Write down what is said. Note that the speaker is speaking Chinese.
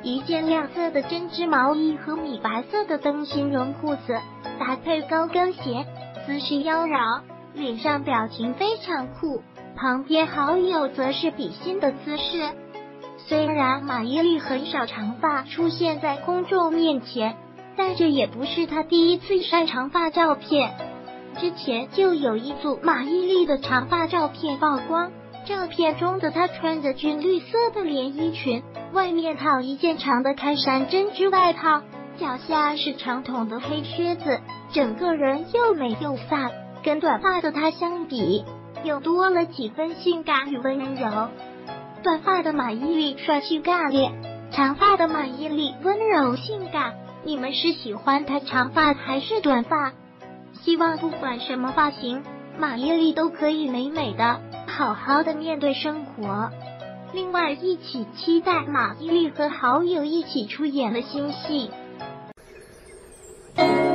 一件亮色的针织毛衣和米白色的灯芯绒裤子，搭配高跟鞋，姿势妖娆，脸上表情非常酷。旁边好友则是比心的姿势。虽然马伊琍很少长发出现在公众面前，但这也不是她第一次晒长发照片。之前就有一组马伊琍的长发照片曝光，照片中的她穿着军绿色的连衣裙，外面套一件长的开衫针织外套，脚下是长筒的黑靴子，整个人又美又飒，跟短发的她相比，又多了几分性感与温柔。短发的马伊琍帅气干练，长发的马伊琍温柔性感。你们是喜欢她长发还是短发？希望不管什么发型，马伊琍都可以美美的，好好的面对生活。另外，一起期待马伊琍和好友一起出演的新戏。